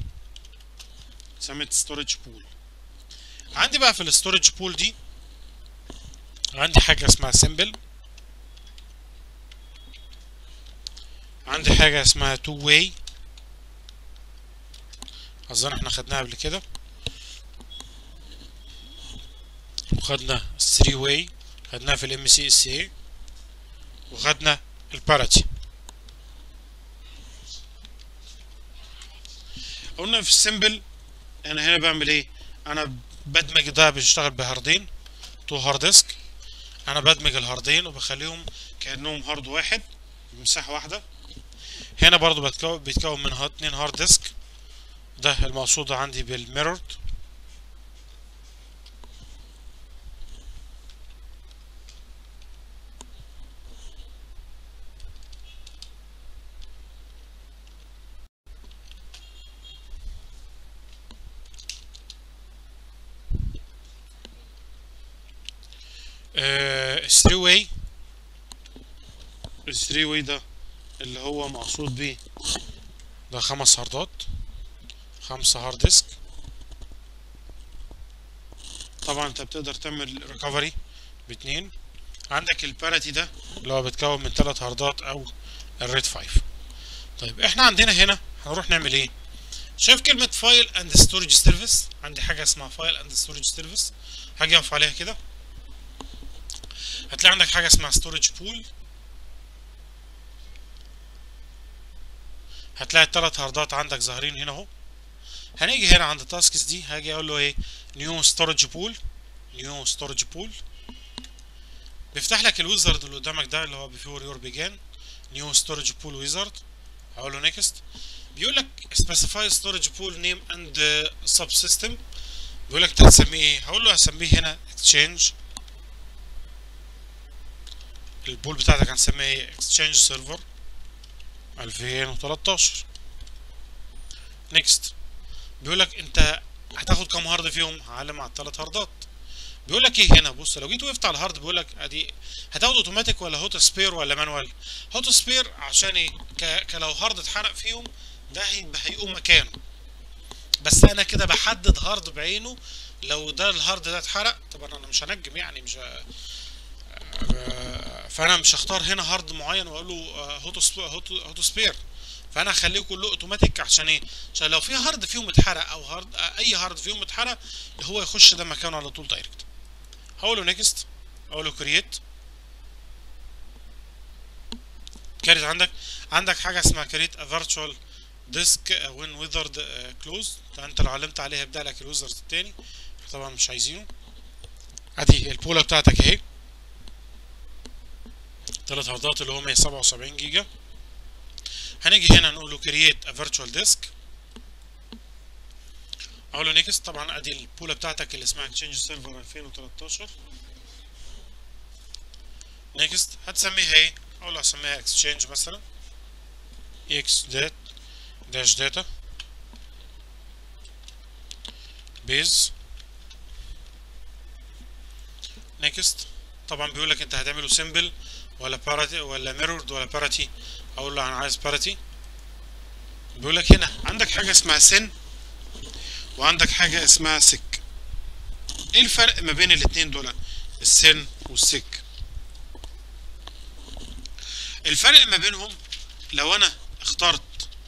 سميت ستورج بول. عندي بقى في الستورج بول دي عندي حاجة اسمها سيمبل، عندي حاجة اسمها تو واي، اظن احنا خدناها قبل كده، وخدنا 3 واي، خدناها في الام سي اس اي، وخدنا الباراتي. قلنا في السيمبل انا هنا بعمل ايه؟ انا بدمج ده بيشتغل بهاردين، تو هارد ديسك. انا بدمج الهاردين وبخليهم كانهم هارد واحد بمساحه واحده. هنا برضو بيتكون من 2 هارد ديسك، ده المقصود عندي بالميرورد. الثري واي، الثري واي ده اللي هو مقصود بيه ده 5 هاردات، 5 هارد ديسك. طبعا انت بتقدر تعمل ريكفري ب2. عندك الباراتي ده اللي هو بيتكون من 3 هاردات او الريد 5. طيب احنا عندنا هنا هنروح نعمل ايه؟ شايف كلمة فايل اند ستورج سيرفيس؟ عندي حاجة اسمها فايل اند ستورج سيرفيس، هاجي اقف عليها كده، هتلاقي عندك حاجة اسمها ستورج بول، هتلاقي ال3 هاردات عندك ظاهرين هنا اهو. هنيجي هنا عند التاسكس دي، هاجي اقول له ايه؟ نيو ستورج بول، نيو ستورج بول. بيفتح لك الويزرد اللي قدامك ده اللي هو بيفور يور بيجان، نيو ستورج بول ويزرد. هقول له نيكست. بيقول لك سبيسيفاي ستورج بول نيم اند سب سيستم، بيقول لك انت هتسميه ايه؟ هقول له هسميه هنا اكسشينج. البول بتاعتك هنسميها ايه؟ اكسشينج سيرفر 2013. نيكست. بيقول لك انت هتاخد كام هارد فيهم؟ هعلم على ال3 هاردات. بيقول لك ايه هنا؟ بص لو جيت وقفت على الهارد بيقول لك ادي هتاخد اوتوماتيك ولا هوت سبير ولا مانوال؟ هوت سبير عشان ايه؟ لو هارد اتحرق فيهم ده هيقوم مكانه. بس انا كده بحدد هارد بعينه، لو ده الهارد ده اتحرق طبعا انا مش هنجم يعني، مش فانا مش هختار هنا هارد معين واقول له هوت سبير. فانا هخليه كله اوتوماتيك. عشان ايه؟ عشان لو في هارد فيهم اتحرق او هارد اي هارد فيهم اتحرق هو يخش ده مكانه على طول دايركت. هقول له نيكست، اقول له كرييت. كاريت عندك حاجه اسمها كرييت ا فيرتشوال ديسك وين ويذرد كلوز. انت لو علمت عليها يبدا لك الويزرد التاني، طبعا مش عايزينه. ادي البوله بتاعتك اهي، 3 هاردات اللي هو 177 جيجا. هنيجي هنا نقول له كرييت ا فيرتشوال ديسك، اقول له نيكست. طبعا ادي البوله بتاعتك اللي اسمها اكسشينج سيرفر 2013. نيكست. هتسميها ايه؟ اقول له هسميها اكسشينج مثلا اكس داش داتا بيز. نيكست. طبعا بيقول لك انت هتعمله سيمبل ولا باراتي ولا ميرورد ولا باراتي؟ اقول له انا عايز باراتي. بيقول لك هنا عندك حاجه اسمها سن وعندك حاجه اسمها سك. ايه الفرق ما بين الاتنين دول، السن والسك؟ الفرق ما بينهم لو انا اخترت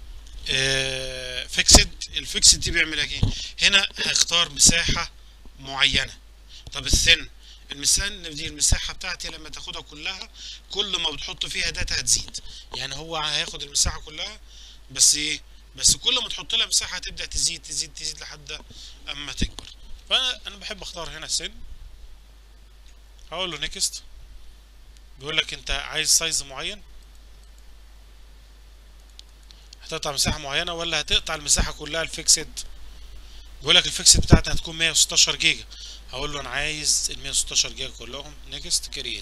فيكسد، الفيكسد دي بيعمل لك ايه؟ هنا هختار مساحه معينه. طب السن، المساحه بتاعتي لما تاخدها كلها كل ما بتحط فيها داتا هتزيد، يعني هو هياخد المساحه كلها بس ايه؟ بس كل ما تحط لها مساحه هتبدا تزيد تزيد تزيد لحد اما تكبر. فانا بحب اختار هنا سن. هقول له نيكست. بيقول لك انت عايز سايز معين، هتقطع مساحه معينه ولا هتقطع المساحه كلها الفيكسد؟ بيقول لك الفيكسد بتاعتي هتكون 116 جيجا. هقول له انا عايز ال 116 جيجا كلهم. نيكست كرييت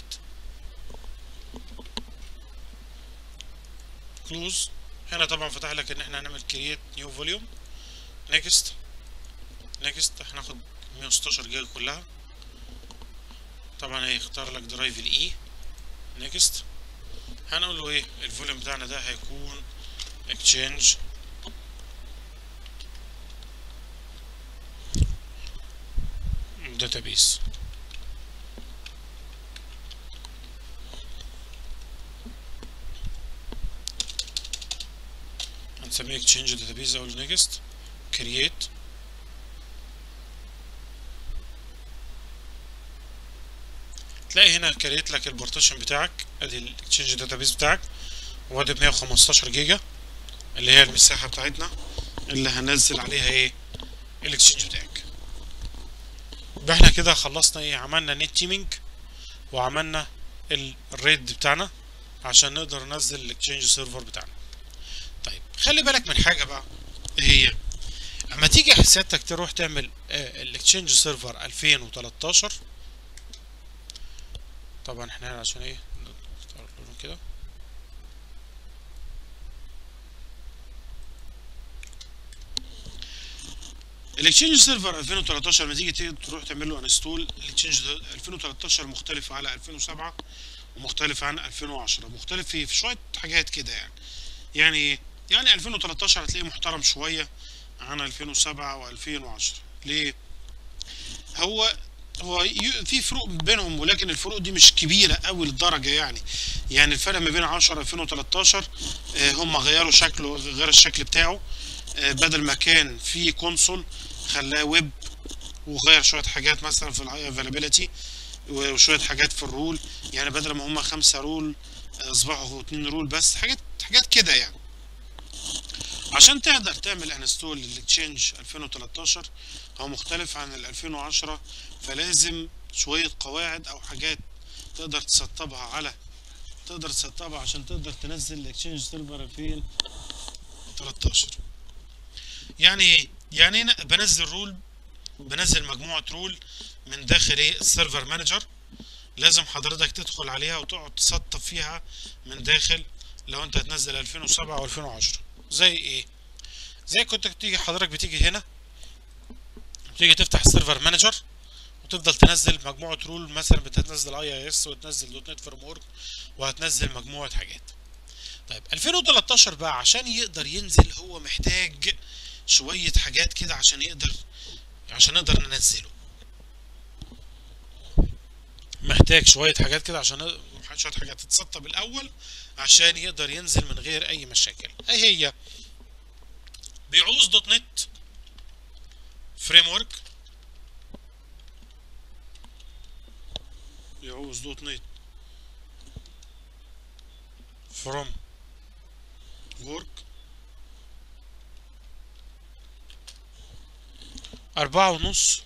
كلوز. هنا طبعا فتح لك ان احنا هنعمل كرييت نيو فوليوم. نيكست. هناخد 116 جيجا كلها. طبعا هيختار لك درايف الاي. نيكست. هنقول له ايه الفوليوم بتاعنا ده هيكون اكتشينج داتابيس. هنسميه اكتشينج داتابيس. اقول له نيكست. كرييت. تلاقي هنا كريت لك البارتيشن بتاعك. ادي الاكتشينج داتابيس بتاعك، وادي ب 115 جيجا اللي هي المساحه بتاعتنا اللي هننزل عليها ايه الاكتشينج بتاعك. يبقى احنا كده خلصنا ايه، عملنا نت تيمينج وعملنا الريد بتاعنا عشان نقدر ننزل الاكتشينج سيرفر بتاعنا. طيب خلي بالك من حاجه بقى، هي اما تيجي سيادتك تروح تعمل الاكتشينج سيرفر 2013. طبعا احنا هنا عشان ايه نختار لون كده. الاكتشينج سيرفر 2013 لما تيجي تروح تعمل له انستول، الاكتشينج 2013 مختلف على 2007 ومختلف عن 2010. مختلف في شويه حاجات كده يعني ايه؟ يعني 2013 هتلاقيه محترم شويه عن 2007 و2010. ليه؟ هو في فروق بينهم، ولكن الفروق دي مش كبيره قوي للدرجه يعني الفرق ما بين 10 2013 هم غيروا شكله، غير الشكل بتاعه. بدل ما كان في كونسول خلاه ويب، وغير شويه حاجات مثلا في الهاي افيلابيلتي وشويه حاجات في الرول. يعني بدل ما هم 5 رول اصبحوا 2 رول بس. حاجات كده يعني. عشان تقدر تعمل انستول للاكتشينج 2013 هو مختلف عن ال 2010، فلازم شوية قواعد او حاجات تقدر تسطبها عشان تقدر تنزل الاكتشينج سيرفر 2013. يعني أنا بنزل مجموعة رول من داخل السيرفر مانجر. لازم حضرتك تدخل عليها وتقعد تسطب فيها من داخل. لو انت هتنزل 2007 و 2010 زي ايه؟ زي كنت حضرتك بتيجي هنا، بتيجي تفتح السيرفر مانجر وتفضل تنزل مجموعة رول. مثلا بتنزل اي اس وتنزل دوت نت فريم ورك وهتنزل مجموعة حاجات. طيب 2013 بقى عشان يقدر ينزل هو محتاج شوية حاجات كده عشان نقدر ننزله. محتاج شوية حاجات كده شوية حاجات تتسطب الأول عشان يقدر ينزل من غير أي مشاكل. هي بيعوز دوت نت فريم ورك، بيعوز دوت نت فروم ورك 4.5،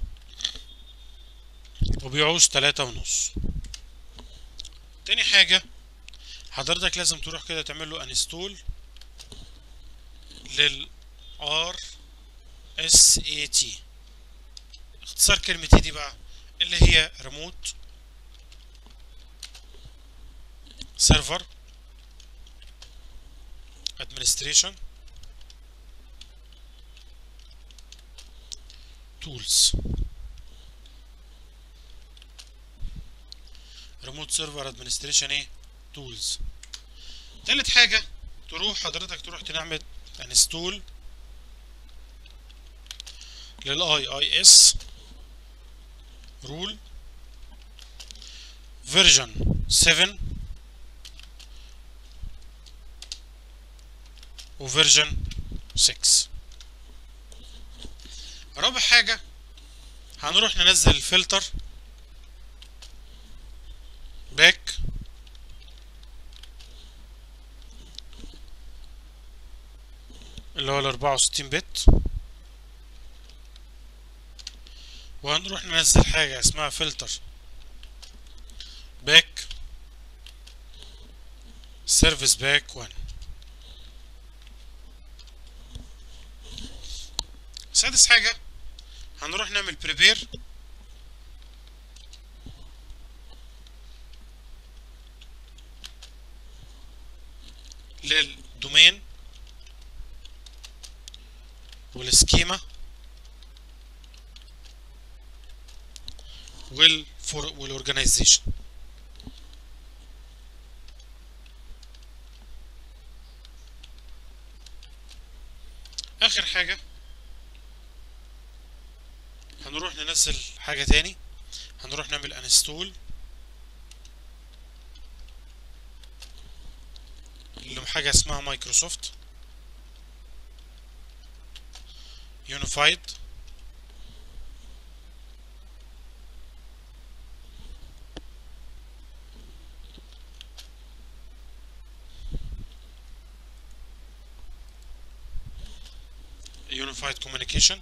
وبيعوز 3.5. تاني حاجة حضرتك لازم تروح كده تعمل له انستول لل RSAT. اختصار كلمة دي بقى اللي هي ريموت سيرفر ادمنستريشن تولز. ريموت سيرفر ادمنستريشن تولز. تالت حاجة حضرتك تروح تعمل انستول لل IIS رول فيرجن 7 وفيرجن 6. رابع حاجة هنروح ننزل الفلتر باك اللي هو ال 64 بت، وهنروح ننزل حاجة اسمها فلتر باك سيرفيس باك 1. سادس حاجة هنروح نعمل بريبير للدومين والسكيما والاورجنايزيشن. اخر حاجه هنروح ننزل حاجه تاني، هنروح نعمل انستول لحاجه اسمها مايكروسوفت يونيفايد كوميونيكيشن.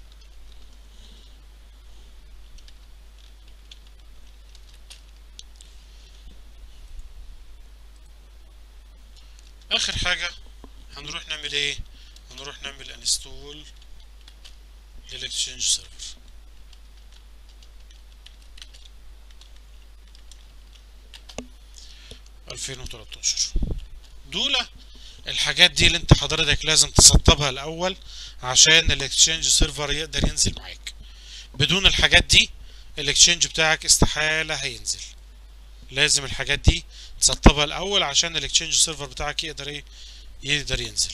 اخر حاجه هنروح نعمل ايه؟ هنروح نعمل انستول للاكسشينج سيرفر. دول الحاجات دي اللي انت حضرتك لازم تسطبها الاول عشان الاكسشينج سيرفر يقدر ينزل معاك. بدون الحاجات دي الاكسشينج بتاعك استحالة هينزل. لازم الحاجات دي تسطبها الاول عشان الاكسشينج سيرفر بتاعك يقدر ينزل.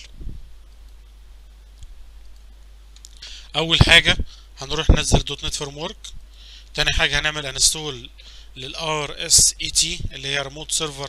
اول حاجة هنروح ننزل دوت نت فريم ورك. تاني حاجة هنعمل انستول للار اس اي تي اللي هي ريموت سيرفر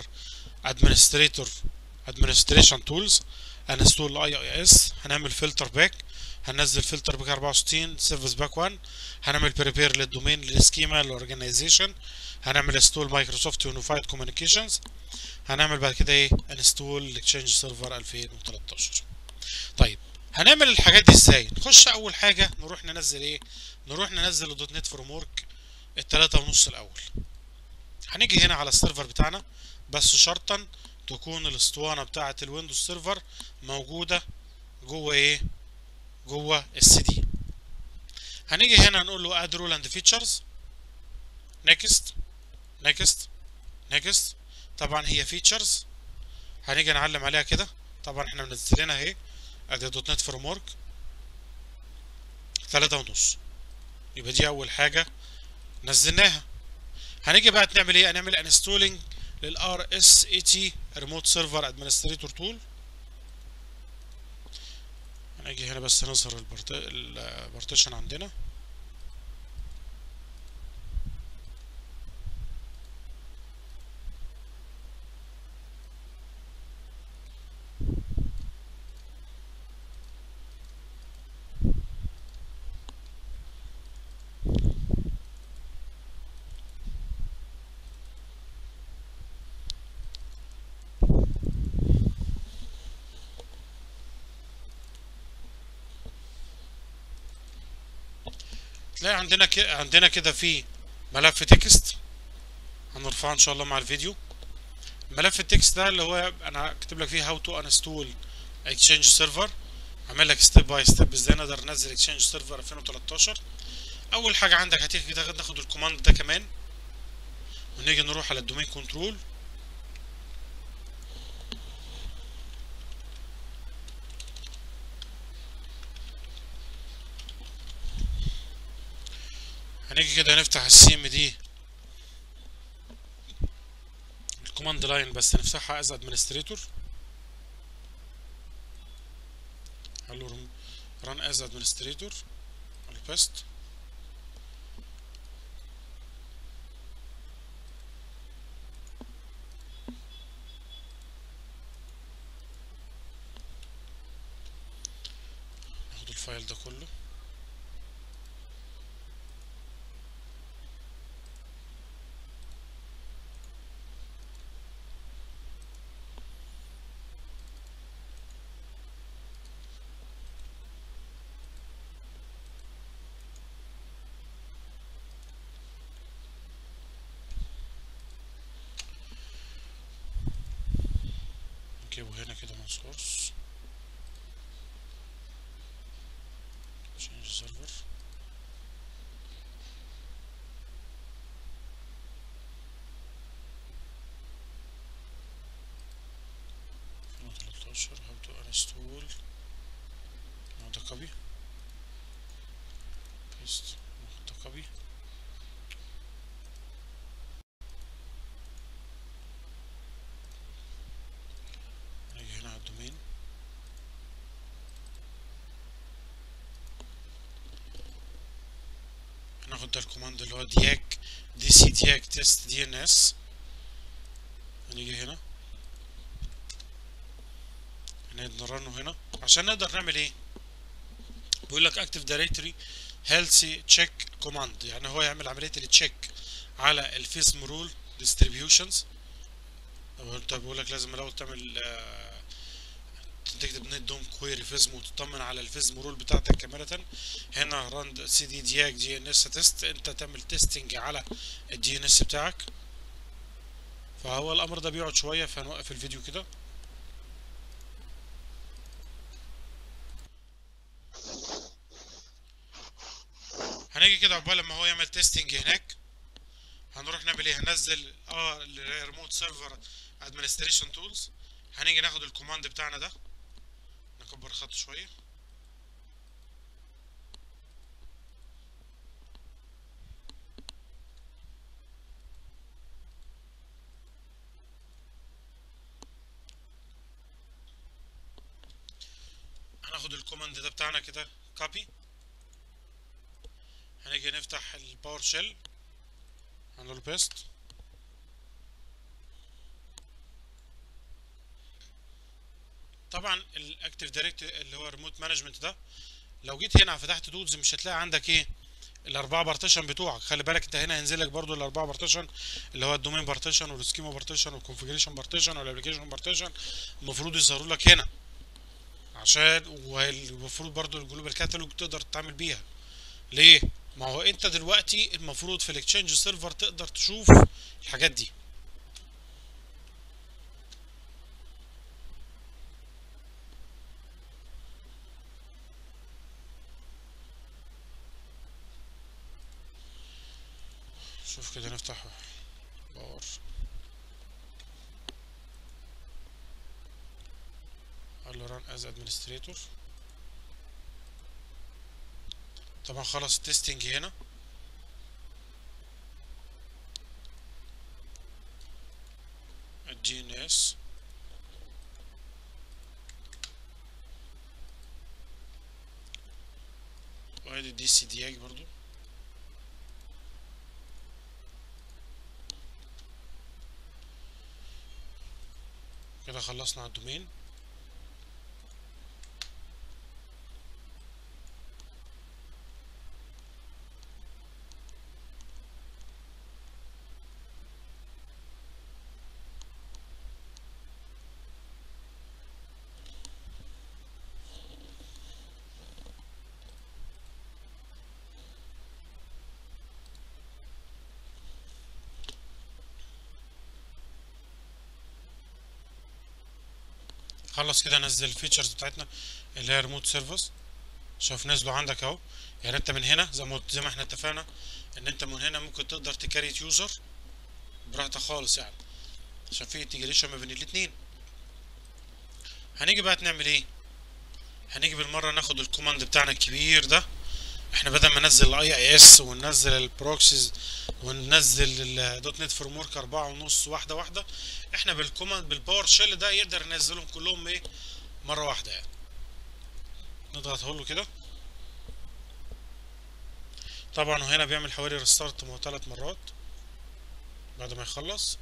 ادمنستريشن تولز. هنستول اي اي اس. هنعمل فلتر باك، هننزل فلتر باك 64 سيرفيس باك 1. هنعمل بريبير للدومين للسكيما للاورجنايزيشن. هنعمل انستول مايكروسوفت يونيفايد كوميونيكيشنز. هنعمل بعد كده ايه؟ انستول اكسشينج سيرفر 2013. طيب هنعمل الحاجات دي ازاي؟ نخش اول حاجه نروح ننزل ايه؟ نروح ننزل الدوت نت فريم ورك ال3.5 الاول. هنيجي هنا على السيرفر بتاعنا، بس شرطا تكون الاسطوانه بتاعه الويندوز سيرفر موجوده جوه ايه؟ جوه السي دي. هنيجي هنا نقول له اد رول اند فيتشرز، نيكست نيكست نيكست. طبعا هي فيتشرز، هنيجي نعلم عليها كده. طبعا احنا منزلينها اهي، ادي دوت نت فريم ورك 3.5، يبقى دي اول حاجه نزلناها. هنيجي بقى نعمل ايه؟ هنعمل انستولينج للار اس اي تي ريموت سيرفر ادمنستريتور تول. هنيجي هنا بس نظهر البارتيشن عندنا. تلاقي عندنا كده في ملف تكست هنرفعه ان شاء الله مع الفيديو. ملف التكست ده اللي هو انا كاتب لك فيه هاو تو انستول اكسشينج سيرفر. عامل لك ستيب باي ستيب ازاي نقدر ننزل اكسشينج سيرفر 2013. اول حاجه عندك هتيجي كده ناخد الكوماند ده كمان، ونيجي نروح على الدومين كنترول. هنيجي كده نفتح السي ام دي الكوماند لاين، بس نفتحها از ادمنستريتور. هلو ران از ادمنستريتور البيست. ناخد الفايل ده كله. نجيبه هنا كده من سورس change server. how to install. now the copy paste the copy. هناخد ده الكوماند اللي هو دياك دي سي دياك تيست دي ان اس. هنيجي هنا نرنه هنا عشان نقدر نعمل ايه. بيقول لك اكتف دايركتوري هيلثي تشيك كوماند، يعني هو يعمل عمليه التشيك على الفيزم رول ديستريبيوشنز. طب بيقول لك لازم الاول تعمل تكتب نت دوم كويري فيزم وتطمن على الفيزم رول بتاعتك كامله. هنا راند سي دي دياك دي ان اس تيست، انت تعمل تيستنج على الدي ان اس بتاعك. فهو الامر ده بيقعد شويه، فهنوقف الفيديو كده. هنيجي كده عقبال لما هو يعمل تيستنج هناك هنروح نعمل ايه، هننزل الريموت سيرفر ادمنستريشن تولز. هنيجي ناخد الكوماند بتاعنا ده، نكبر خط شويه. هناخد الكوماند ده بتاعنا كده كوبي. هنيجي نفتح الباور شيل، هنقول بيست. طبعا الاكتيف دايركتوري اللي هو ريموت مانجمنت ده، لو جيت هنا فتحت تولز مش هتلاقي عندك ايه الاربعه بارتيشن بتوعك. خلي بالك انت هنا هينزل لك برضو الاربعه بارتيشن اللي هو الدومين بارتيشن والسكيما بارتيشن والكونفيجريشن بارتيشن والابلكيشن بارتيشن، المفروض يظهروا لك هنا عشان، والمفروض برضو الجلوبال كاتالوج تقدر تتعامل بيها. ليه؟ ما هو انت دلوقتي المفروض في الاكتشينج سيرفر تقدر تشوف الحاجات دي. شوف كده، نفتح باور، قال له ران از ادمنستريتور. طبعا خلص التستنج هنا. الدي ان اس وادي الدي سي دي اي برضو. كده خلصنا على الدومين. خلص كده، نزل الفيتشرز بتاعتنا اللي هي ريموت سيرفيس. شوف نزلوا عندك اهو. يعني انت من هنا زي ما احنا اتفقنا ان انت من هنا ممكن تقدر تكريت يوزر براحتك خالص، يعني عشان في انتجريشن ما بين الاتنين. هنيجي بقى نعمل ايه، هنيجي بالمره ناخد الكوماند بتاعنا الكبير ده. احنا بدل ما ننزل الاي اي اس وننزل البروكسيز وننزل الدوت نت فريم ورك 4.5 واحده واحده، احنا بالكوماند بالباور شيل ده يقدر ينزلهم كلهم ايه مره واحده. يعني نضغط له كده. طبعا هنا بيعمل حوالي ريستارت 3 مرات بعد ما يخلص.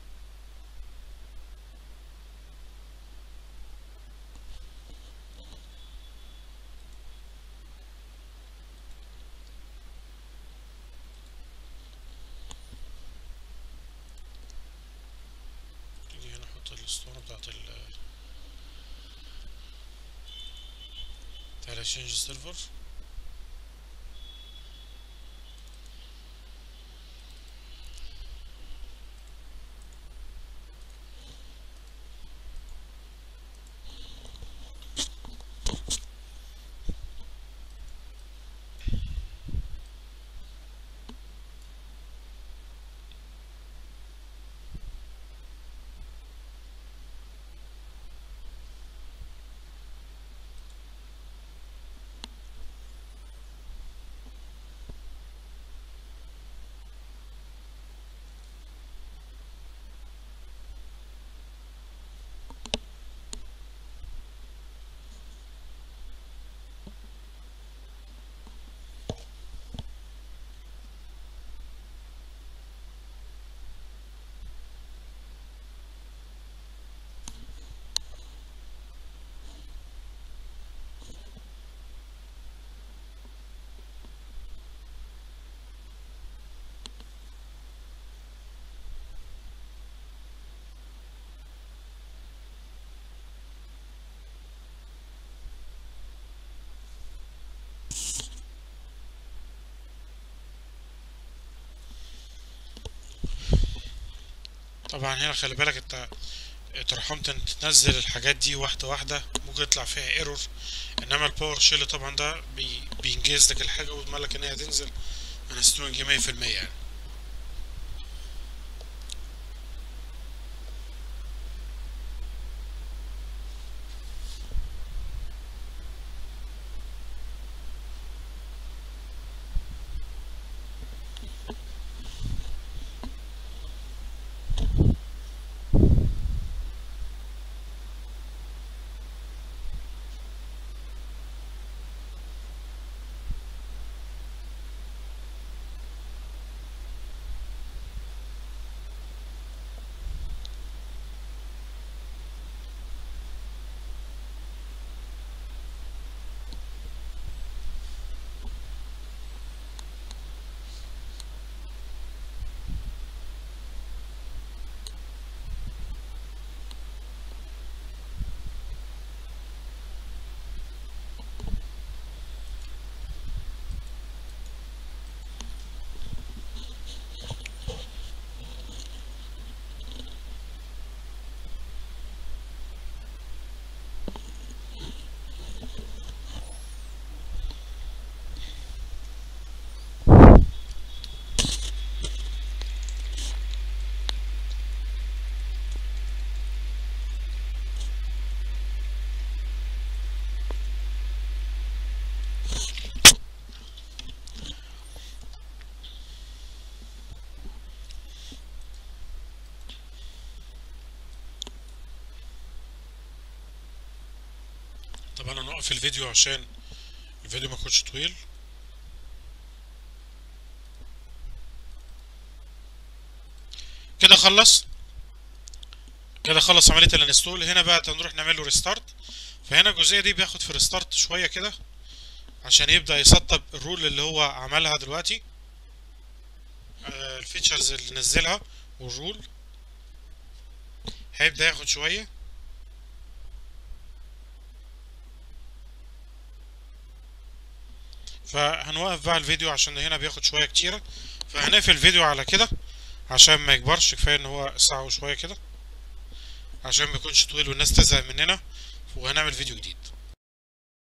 نيجي هنا نحط الاسطوانه بتاعت الشينج سيرفر. طبعا هنا خلي بالك انت اترحمت ان تنزل الحاجات دي واحدة واحدة ممكن يطلع فيها ايرور، انما الباور شيل طبعا ده بينجز لك الحاجة ويضمن لك ان هي تنزل انستروينج 100% يعني. طبعا انا هنوقف الفيديو عشان الفيديو ما يكونش طويل. كده خلص، كده خلص عملية الانستول. هنا بقى هنروح نعمل له ريستارت. فهنا الجزئية دي بياخد في ريستارت شوية كده عشان يبدأ يسطب الرول اللي هو عملها دلوقتي، الفيتشرز اللي نزلها والرول هيبدأ ياخد شوية. فهنوقف بقى الفيديو عشان هنا بياخد شوية كتيرة، فهنقفل الفيديو على كده عشان ما يكبرش. كفاية ان هو ساعة وشوية كده عشان ما يكونش طويل والناس تزهق مننا، وهنعمل فيديو جديد.